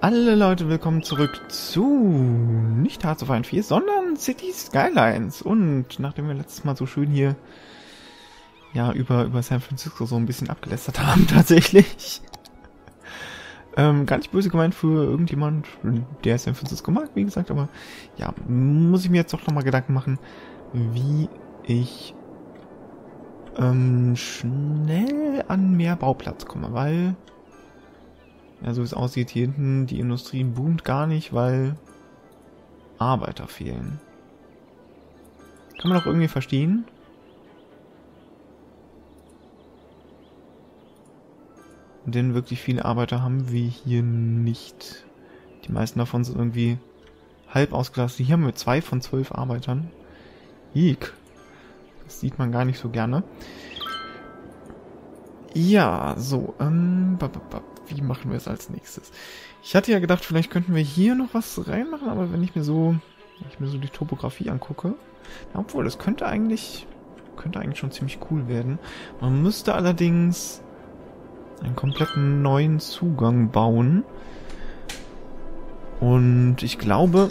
Alle Leute, willkommen zurück zu nicht Hearts of Iron 4, sondern City Skylines. Und nachdem wir letztes Mal so schön hier ja über San Francisco so ein bisschen abgelästert haben, tatsächlich. Gar nicht böse gemeint für irgendjemand, der San Francisco mag, wie gesagt, aber ja, muss ich mir jetzt doch nochmal Gedanken machen, wie ich schnell an mehr Bauplatz komme, weil ja, so wie es aussieht, hier hinten, die Industrie boomt gar nicht, weil Arbeiter fehlen. Kann man doch irgendwie verstehen. Denn wirklich viele Arbeiter haben wir hier nicht. Die meisten davon sind irgendwie halb ausgelastet. Hier haben wir 2 von 12 Arbeitern. Eek. Das sieht man gar nicht so gerne. Ja, so, wie machen wir es als nächstes? Ich hatte ja gedacht, vielleicht könnten wir hier noch was reinmachen, aber wenn ich mir so die Topografie angucke, ja, obwohl, das könnte eigentlich schon ziemlich cool werden. Man müsste allerdings einen kompletten neuen Zugang bauen. Und ich glaube,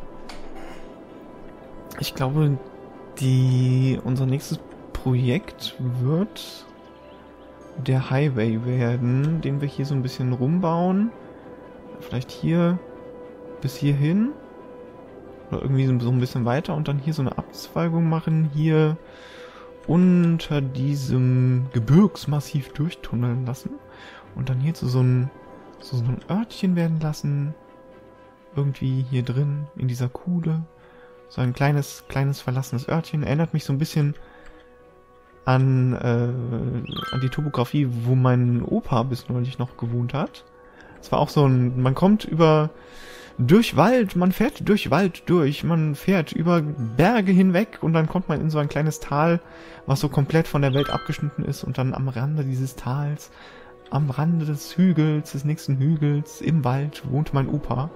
unser nächstes Projekt wird der Highway werden, den wir hier so ein bisschen rumbauen. Vielleicht hier bis hierhin. Oder irgendwie so ein bisschen weiter und dann hier so eine Abzweigung machen. Hier unter diesem Gebirgsmassiv durchtunneln lassen. Und dann hier zu so einem Örtchen werden lassen. Irgendwie hier drin, in dieser Kuhle. So ein kleines verlassenes Örtchen. Erinnert mich so ein bisschen an die Topografie, wo mein Opa bis neulich noch gewohnt hat. Es war auch so man kommt durch Wald, man fährt durch Wald durch, man fährt über Berge hinweg und dann kommt man in so ein kleines Tal, was so komplett von der Welt abgeschnitten ist und dann am Rande dieses Tals, am Rande des nächsten Hügels, im Wald wohnte mein Opa.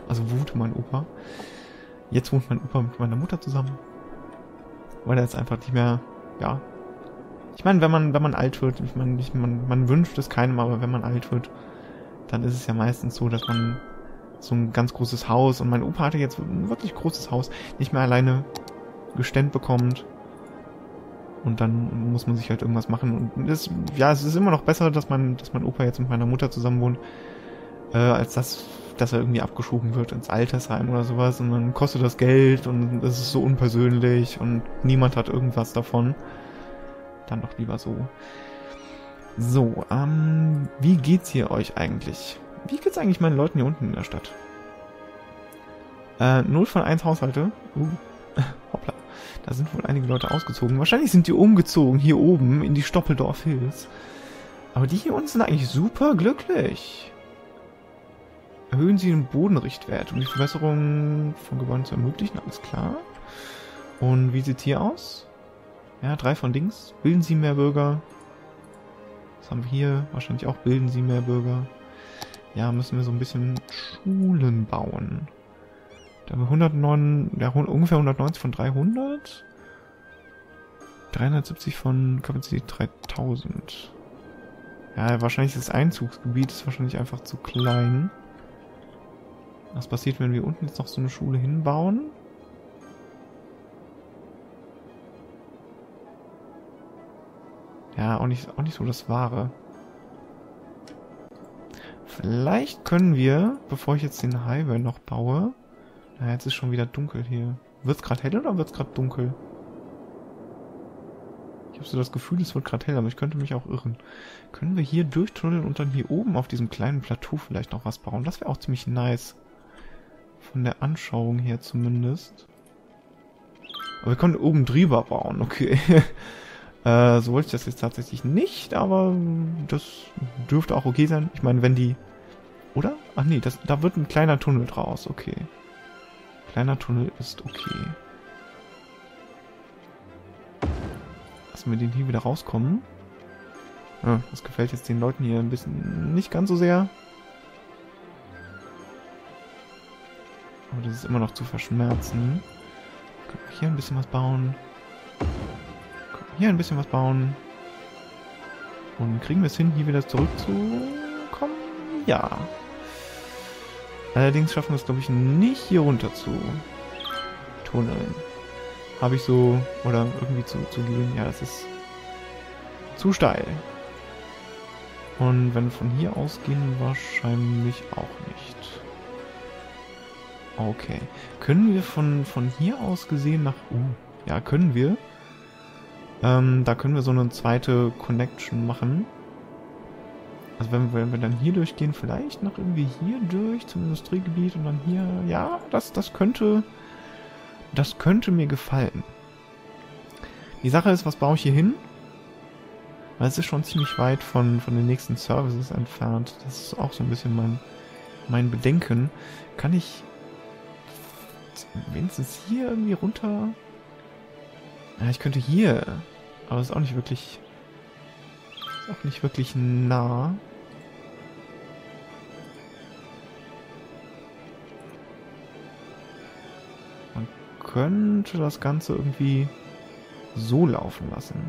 Jetzt wohnt mein Opa mit meiner Mutter zusammen. Weil er jetzt einfach nicht mehr, ja. Ich meine, wenn man alt wird, man wünscht es keinem, aber wenn man alt wird, dann ist es ja meistens so, dass man so ein ganz großes Haus, und mein Opa hatte jetzt ein wirklich großes Haus, nicht mehr alleine gestemmt bekommt. Und dann muss man sich halt irgendwas machen. Und es ist immer noch besser, dass mein Opa jetzt mit meiner Mutter zusammen wohnt, als dass er irgendwie abgeschoben wird ins Altersheim oder sowas. Und dann kostet das Geld und es ist so unpersönlich und niemand hat irgendwas davon. Dann doch lieber so. So, wie geht's hier euch eigentlich? Wie geht's eigentlich meinen Leuten hier unten in der Stadt? 0 von 1 Haushalte. Hoppla. Da sind wohl einige Leute ausgezogen. Wahrscheinlich sind die umgezogen, hier oben in die Stoppeldorf Hills. Aber die hier unten sind eigentlich super glücklich. Erhöhen Sie den Bodenrichtwert, um die Verbesserung von Gebäuden zu ermöglichen. Alles klar. Und wie sieht's hier aus? Ja, 3 von Dings. Bilden Sie mehr Bürger. Was haben wir hier? Wahrscheinlich auch bilden Sie mehr Bürger. Ja, müssen wir so ein bisschen Schulen bauen. Da haben wir ungefähr 190 von 300. 370 von Kapazität 3000. Ja, wahrscheinlich das Einzugsgebiet ist wahrscheinlich einfach zu klein. Was passiert, wenn wir unten jetzt noch so eine Schule hinbauen? Ja, auch nicht so das Wahre. Vielleicht können wir, bevor ich jetzt den Highway noch baue... Na, jetzt ist schon wieder dunkel hier. Wird's gerade hell oder wird's gerade dunkel? Ich habe so das Gefühl, es wird gerade hell, aber ich könnte mich auch irren. Können wir hier durchtunneln und dann hier oben auf diesem kleinen Plateau vielleicht noch was bauen? Das wäre auch ziemlich nice. Von der Anschauung her zumindest. Aber wir können oben drüber bauen, okay. So wollte ich das jetzt tatsächlich nicht, aber das dürfte auch okay sein. Ich meine, wenn die... Oder? Ach nee, da wird ein kleiner Tunnel draus, okay. Kleiner Tunnel ist okay. Lassen wir den hier wieder rauskommen. Ja, das gefällt jetzt den Leuten hier ein bisschen nicht ganz so sehr. Aber das ist immer noch zu verschmerzen. Können wir hier ein bisschen was bauen. Hier ein bisschen was bauen. Und kriegen wir es hin, hier wieder zurückzukommen? Ja. Allerdings schaffen wir es, glaube ich, nicht hier runter zu tunneln. Habe ich so, oder irgendwie zu gehen. Ja, das ist zu steil. Und wenn wir von hier ausgehen, wahrscheinlich auch nicht. Okay. Können wir von hier aus gesehen nach... ja, können wir. Da können wir so eine zweite Connection machen. Also wenn wir dann hier durchgehen, vielleicht noch irgendwie hier durch zum Industriegebiet und dann hier... Ja, das könnte mir gefallen. Die Sache ist, was baue ich hier hin? Weil es ist schon ziemlich weit von den nächsten Services entfernt. Das ist auch so ein bisschen mein Bedenken. Kann ich wenigstens hier irgendwie runter? Ja, ich könnte hier, aber es ist auch nicht wirklich... Ist auch nicht wirklich nah. Man könnte das Ganze irgendwie so laufen lassen.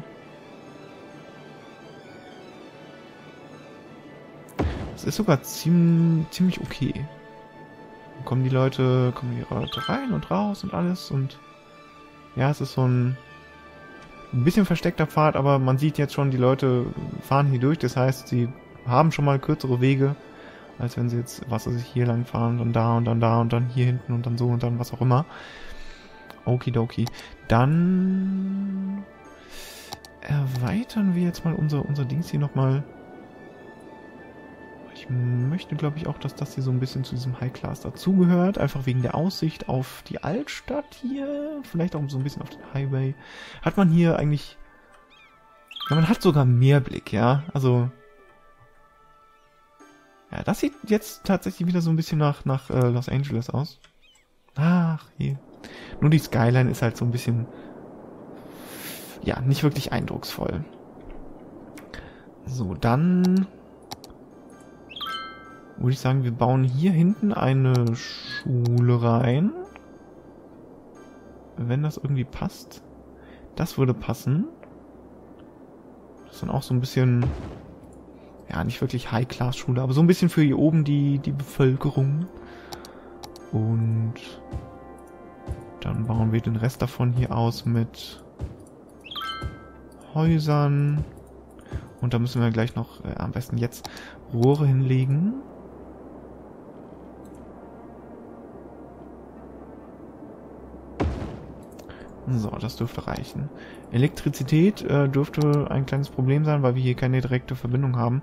Das ist sogar ziemlich okay. Dann kommen die Leute rein und raus und alles und ja, es ist so ein bisschen versteckter Pfad, aber man sieht jetzt schon, die Leute fahren hier durch, das heißt, sie haben schon mal kürzere Wege, als wenn sie jetzt, was weiß ich, hier lang fahren, dann da und dann da und dann hier hinten und dann so und dann was auch immer. Okidoki. Dann erweitern wir jetzt mal unser Dings hier nochmal. Ich möchte, glaube ich, auch, dass das hier so ein bisschen zu diesem High Class dazugehört. Einfach wegen der Aussicht auf die Altstadt hier. Vielleicht auch so ein bisschen auf den Highway. Hat man hier eigentlich... Ja, man hat sogar mehr Blick, ja. Also... Ja, das sieht jetzt tatsächlich wieder so ein bisschen nach Los Angeles aus. Ach, hier. Nur die Skyline ist halt so ein bisschen... Ja, nicht wirklich eindrucksvoll. So, dann... würde ich sagen, wir bauen hier hinten eine Schule rein. Wenn das irgendwie passt. Das würde passen. Das ist dann auch so ein bisschen... Ja, nicht wirklich High-Class-Schule, aber so ein bisschen für hier oben die Bevölkerung. Und dann bauen wir den Rest davon hier aus mit Häusern. Und da müssen wir gleich noch am besten jetzt Rohre hinlegen. So, das dürfte reichen. Elektrizität dürfte ein kleines Problem sein, weil wir hier keine direkte Verbindung haben.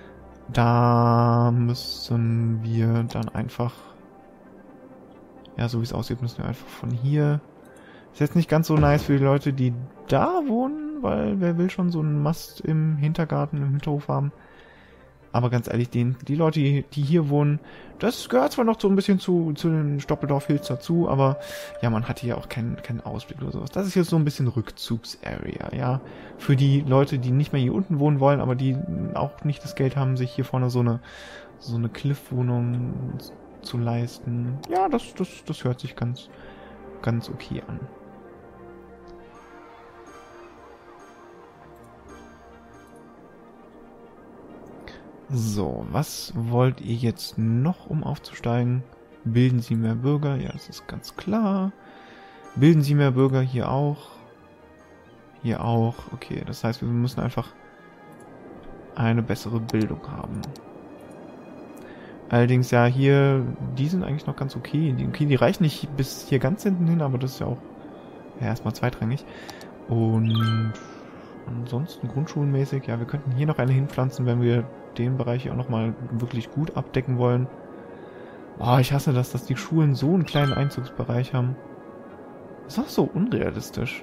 Da müssen wir dann einfach... Ja, so wie es aussieht, müssen wir einfach von hier... Ist jetzt nicht ganz so nice für die Leute, die da wohnen, weil wer will schon so einen Mast im Hintergarten, im Hinterhof haben. Aber ganz ehrlich, die Leute, die hier wohnen, das gehört zwar noch so ein bisschen zu den Stoppeldorf Hills dazu, aber ja, man hat hier auch keinen Ausblick oder sowas. Das ist jetzt so ein bisschen Rückzugsarea, ja. Für die Leute, die nicht mehr hier unten wohnen wollen, aber die auch nicht das Geld haben, sich hier vorne so eine Cliff-Wohnung zu leisten. Ja, das hört sich ganz okay an. So, was wollt ihr jetzt noch, um aufzusteigen? Bilden Sie mehr Bürger? Ja, das ist ganz klar. Bilden Sie mehr Bürger? Hier auch. Hier auch. Okay, das heißt, wir müssen einfach eine bessere Bildung haben. Allerdings, ja, hier, die sind eigentlich noch ganz okay. Die reichen nicht bis hier ganz hinten hin, aber das ist ja auch erstmal zweitrangig. Und ansonsten grundschulmäßig, ja, wir könnten hier noch eine hinpflanzen, wenn wir den Bereich auch nochmal wirklich gut abdecken wollen. Boah, ich hasse das, dass die Schulen so einen kleinen Einzugsbereich haben. Das ist auch so unrealistisch.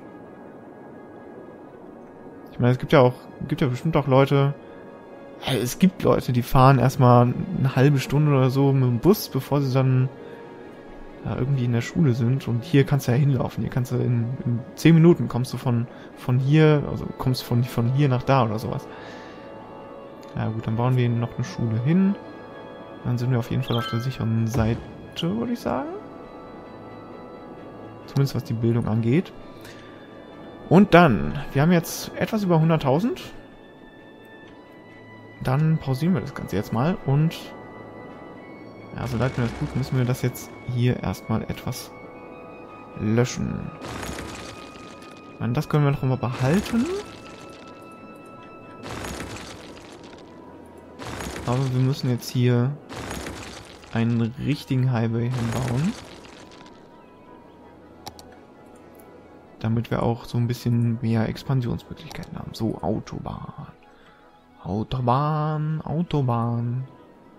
Ich meine, es gibt ja bestimmt auch Leute, es gibt Leute, die fahren erstmal eine halbe Stunde oder so mit dem Bus, bevor sie dann irgendwie in der Schule sind. Und hier kannst du ja hinlaufen. Hier kannst du in 10 Minuten kommst du von hier, also kommst von hier nach da oder sowas. Ja gut, dann bauen wir noch eine Schule hin. Dann sind wir auf jeden Fall auf der sicheren Seite, würde ich sagen. Zumindest was die Bildung angeht. Und dann, wir haben jetzt etwas über 100.000. Dann pausieren wir das Ganze jetzt mal und Ja, so leid mir das tut, müssen wir das jetzt hier erstmal etwas löschen. Ich meine, das können wir noch mal behalten. Aber wir müssen jetzt hier einen richtigen Highway hinbauen. Damit wir auch so ein bisschen mehr Expansionsmöglichkeiten haben. So, Autobahn. Autobahn, Autobahn.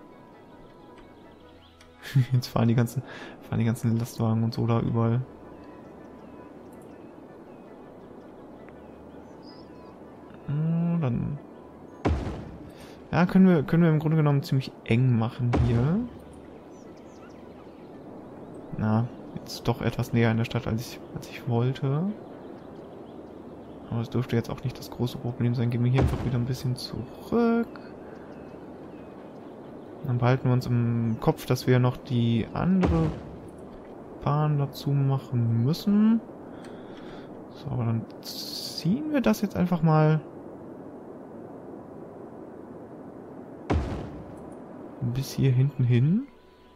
Jetzt fahren die ganzen Lastwagen und so da überall. Dann. Ja, können wir im Grunde genommen ziemlich eng machen hier. Na, jetzt doch etwas näher an der Stadt, als ich wollte. Aber es dürfte jetzt auch nicht das große Problem sein. Gehen wir hier einfach wieder ein bisschen zurück. Dann behalten wir uns im Kopf, dass wir noch die andere Bahn dazu machen müssen. So, aber dann ziehen wir das jetzt einfach mal bis hier hinten hin.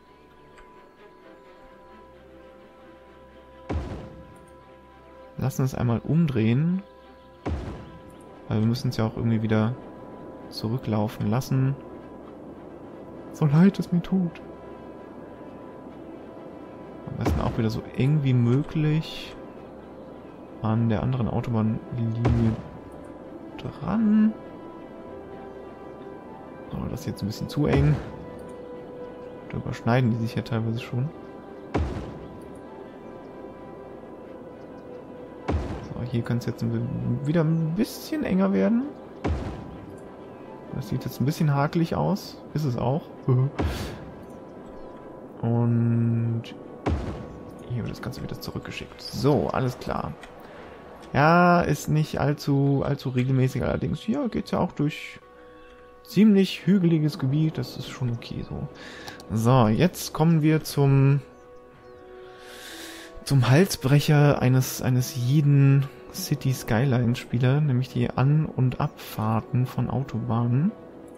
Lassen es einmal umdrehen. Weil wir müssen es ja auch irgendwie wieder zurücklaufen lassen. So leid es mir tut. Am besten auch wieder so eng wie möglich an der anderen Autobahnlinie dran. Aber das ist jetzt ein bisschen zu eng. Da überschneiden die sich ja teilweise schon. So, hier kann es jetzt wieder ein bisschen enger werden. Das sieht jetzt ein bisschen hakelig aus. Ist es auch. Und hier wird das Ganze wieder zurückgeschickt. So, alles klar. Ja, ist nicht allzu regelmäßig. Allerdings hier geht es ja auch durch ziemlich hügeliges Gebiet. Das ist schon okay so. So, jetzt kommen wir zum Halsbrecher eines jeden City Skyline Spieler, nämlich die An- und Abfahrten von Autobahnen.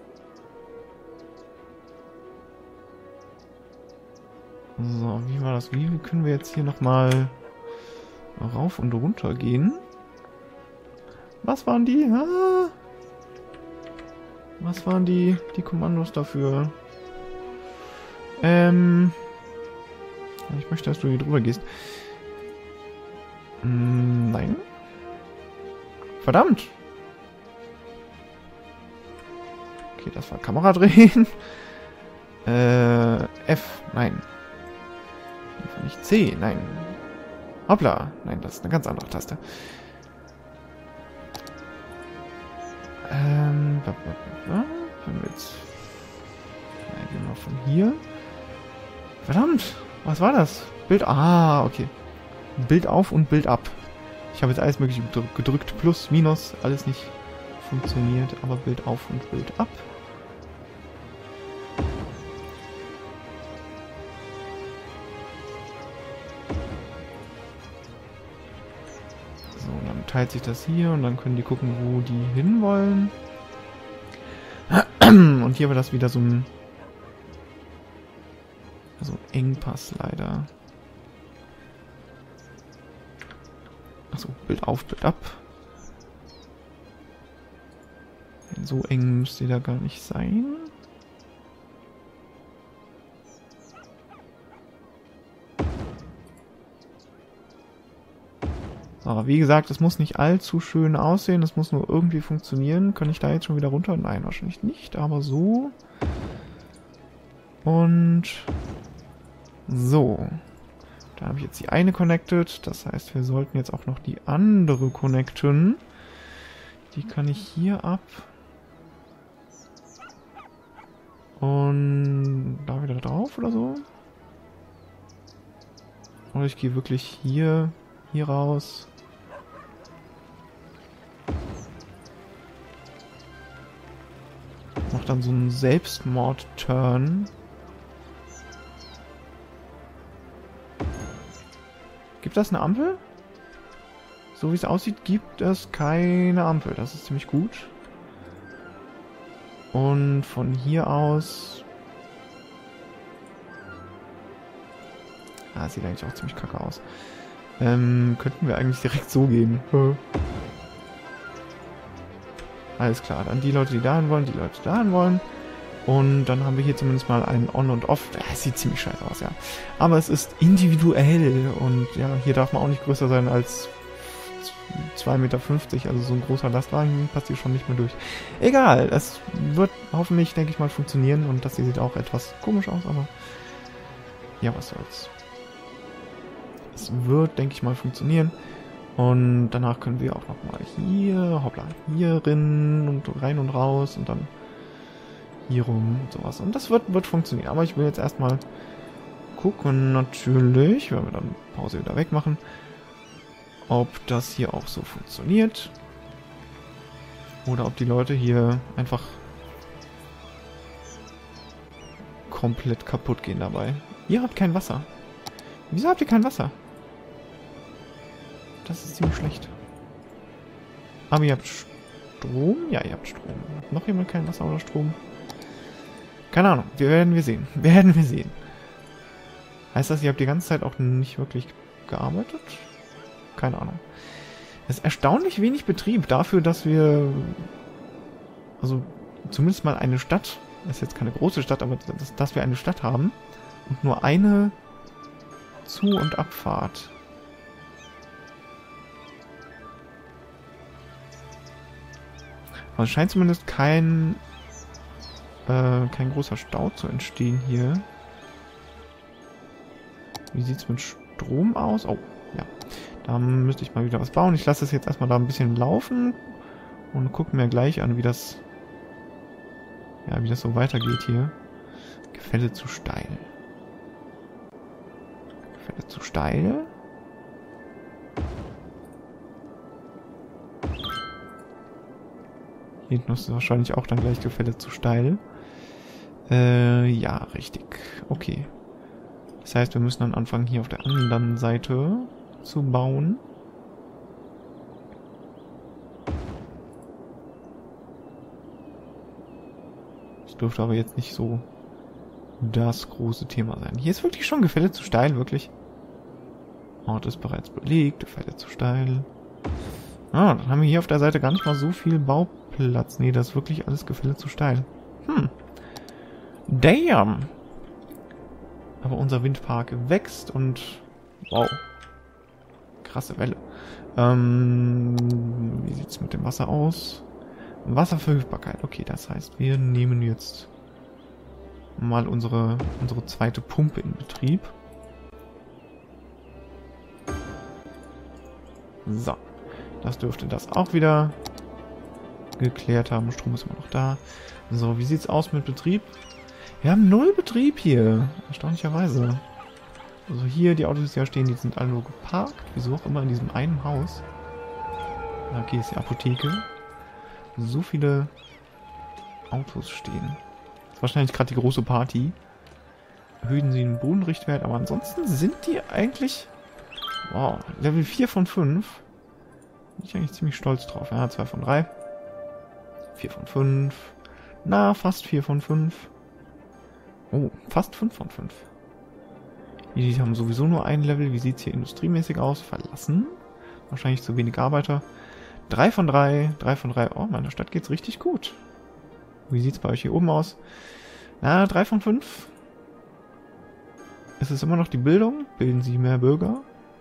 So, wie war das? Wie können wir jetzt hier nochmal rauf und runter gehen? Was waren die? Ah! Was waren die Kommandos dafür? Ich möchte, dass du hier drüber gehst. Nein. Verdammt! Okay, das war Kamera drehen. F, nein. Nicht C, nein. Hoppla, nein, das ist eine ganz andere Taste. Wenn wir jetzt... Nein, gehen wir von hier. Verdammt, was war das? Bild, okay. Bild auf und Bild ab. Ich habe jetzt alles mögliche gedrückt. Plus, Minus, alles nicht funktioniert. Aber Bild auf und Bild ab. So, dann teilt sich das hier und dann können die gucken, wo die hinwollen. Und hier war das wieder so ein Engpass leider. Achso, Bild auf, Bild ab. So eng müsste da gar nicht sein. Aber wie gesagt, es muss nicht allzu schön aussehen, es muss nur irgendwie funktionieren. Kann ich da jetzt schon wieder runter? Nein, wahrscheinlich nicht, aber so. Und so. Da habe ich jetzt die eine connected, das heißt, wir sollten jetzt auch noch die andere connecten. Die kann ich hier ab. Und da wieder drauf oder so. Oder ich gehe wirklich hier raus. Mach dann so einen Selbstmord-Turn. Gibt das eine Ampel? So wie es aussieht, gibt es keine Ampel. Das ist ziemlich gut. Und von hier aus Ah, sieht eigentlich auch ziemlich kacke aus. Könnten wir eigentlich direkt so gehen. Alles klar, dann die Leute, die dahin wollen, die Leute, die dahin wollen. Und dann haben wir hier zumindest mal einen On und Off. Es sieht ziemlich scheiße aus, ja. Aber es ist individuell und ja, hier darf man auch nicht größer sein als 2,50 Meter. Also so ein großer Lastwagen passt hier schon nicht mehr durch. Egal, es wird hoffentlich, denke ich mal, funktionieren. Und das hier sieht auch etwas komisch aus, aber ja, was soll's. Es wird, denke ich mal, funktionieren. Und danach können wir auch nochmal hier, hoppla, hier rein und raus und dann hier rum und sowas. Und das wird funktionieren. Aber ich will jetzt erstmal gucken, natürlich, wenn wir dann Pause wieder wegmachen, ob das hier auch so funktioniert. Oder ob die Leute hier einfach komplett kaputt gehen dabei. Ihr habt kein Wasser. Wieso habt ihr kein Wasser? Das ist ziemlich schlecht. Aber ihr habt Strom? Ja, ihr habt Strom. Hat noch jemand kein Wasser oder Strom? Keine Ahnung. Werden wir sehen. Werden wir sehen. Heißt das, ihr habt die ganze Zeit auch nicht wirklich gearbeitet? Keine Ahnung. Es ist erstaunlich wenig Betrieb dafür, dass wir... Also zumindest mal eine Stadt... Das ist jetzt keine große Stadt, aber dass wir eine Stadt haben. Und nur eine Zu- und Abfahrt. Also es scheint zumindest kein großer Stau zu entstehen hier. Wie sieht es mit Strom aus? Oh, ja. Da müsste ich mal wieder was bauen. Ich lasse es jetzt erstmal da ein bisschen laufen und gucke mir gleich an, wie das so weitergeht hier. Gefälle zu steil. Gefälle zu steil. Hier hinten ist wahrscheinlich auch dann gleich Gefälle zu steil. Ja, richtig. Okay. Das heißt, wir müssen dann anfangen, hier auf der anderen Seite zu bauen. Das dürfte aber jetzt nicht so das große Thema sein. Hier ist wirklich schon Gefälle zu steil, wirklich. Ort ist bereits belegt, Gefälle zu steil. Ah, dann haben wir hier auf der Seite gar nicht mal so viel Bauplatz. Nee, das ist wirklich alles Gefälle zu steil. Damn! Aber unser Windpark wächst und... Wow. Krasse Welle. Wie sieht's mit dem Wasser aus? Wasserverfügbarkeit. Okay, das heißt, wir nehmen jetzt mal unsere zweite Pumpe in Betrieb. So. Das dürfte das auch wieder geklärt haben. Strom ist immer noch da. So, wie sieht's aus mit Betrieb? Wir haben 0 Betrieb hier. Erstaunlicherweise. Also hier, die Autos, die da stehen, die sind alle nur geparkt. Wieso auch immer in diesem einen Haus. Okay, ist die Apotheke. So viele Autos stehen. Das ist wahrscheinlich gerade die große Party. Erhöhen sie den Bodenrichtwert, aber ansonsten sind die eigentlich... Wow, Level 4 von 5. Bin ich eigentlich ziemlich stolz drauf. Ja, 2 von 3. 4 von 5. Na, fast 4 von 5. Oh, fast 5 von 5. Die haben sowieso nur ein Level. Wie sieht es hier industriemäßig aus? Verlassen. Wahrscheinlich zu wenig Arbeiter. 3 von 3. 3 von 3. Oh, meiner Stadt geht's richtig gut. Wie sieht es bei euch hier oben aus? Na, 3 von 5. Ist es immer noch die Bildung? Bilden Sie mehr Bürger?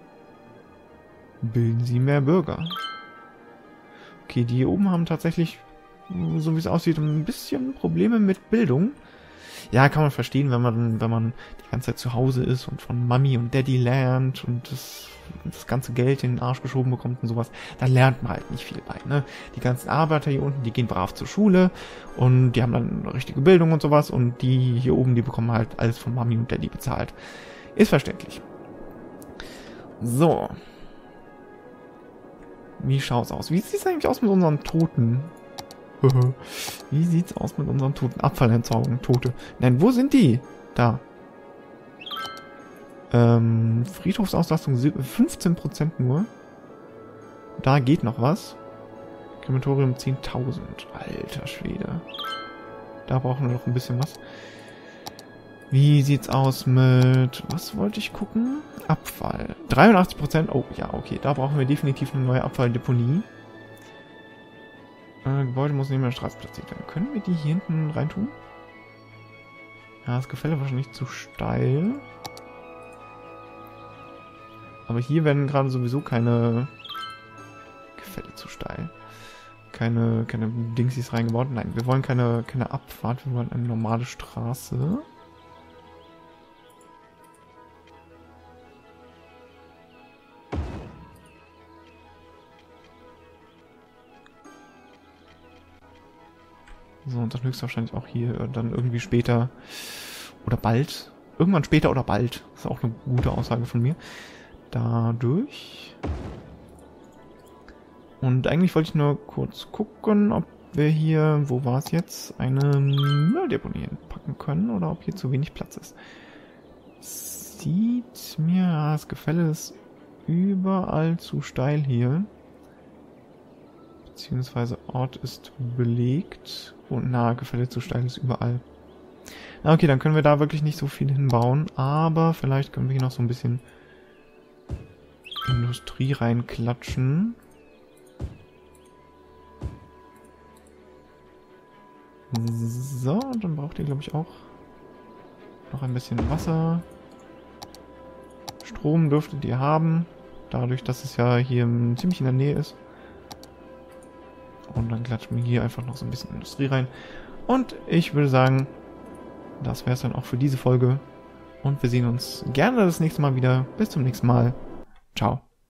Bilden Sie mehr Bürger. Okay, die hier oben haben tatsächlich, so wie es aussieht, ein bisschen Probleme mit Bildung. Ja, kann man verstehen, wenn man die ganze Zeit zu Hause ist und von Mami und Daddy lernt und das ganze Geld in den Arsch geschoben bekommt und sowas. Da lernt man halt nicht viel bei, ne? Die ganzen Arbeiter hier unten, die gehen brav zur Schule und die haben dann eine richtige Bildung und sowas und die hier oben, die bekommen halt alles von Mami und Daddy bezahlt. Ist verständlich. So. Wie schaut's aus? Wie sieht's eigentlich aus mit unseren Toten? Wie sieht's aus mit unseren Toten? Abfallentsorgung, Tote. Nein, wo sind die? Da. Friedhofsauslastung 15% nur. Da geht noch was. Krematorium 10.000. Alter Schwede. Da brauchen wir noch ein bisschen was. Wie sieht's aus mit... Was wollte ich gucken? Abfall. 83%. Oh, ja, okay. Da brauchen wir definitiv eine neue Abfalldeponie. Gebäude muss neben der Straße platziert werden. Können wir die hier hinten reintun? Ja, das Gefälle wahrscheinlich zu steil. Aber hier werden gerade sowieso keine... Gefälle zu steil. Keine Dingsies reingebaut. Nein, wir wollen keine Abfahrt. Wir wollen eine normale Straße. So, und dann höchstwahrscheinlich auch hier dann irgendwie später oder bald. Irgendwann später oder bald. Das ist auch eine gute Aussage von mir. Dadurch. Und eigentlich wollte ich nur kurz gucken, ob wir hier, wo war es jetzt, eine Mülldeponie packen können oder ob hier zu wenig Platz ist. Sieht mir, das Gefälle ist überall zu steil hier. Beziehungsweise Ort ist belegt und Gefälle zu steil ist überall. Na okay, dann können wir da wirklich nicht so viel hinbauen, aber vielleicht können wir hier noch so ein bisschen Industrie reinklatschen. So, dann braucht ihr, glaube ich, auch noch ein bisschen Wasser. Strom dürftet ihr haben, dadurch, dass es ja hier ziemlich in der Nähe ist. Und dann klatschen wir hier einfach noch so ein bisschen Industrie rein. Und ich würde sagen, das wäre es dann auch für diese Folge. Und wir sehen uns gerne das nächste Mal wieder. Bis zum nächsten Mal. Ciao.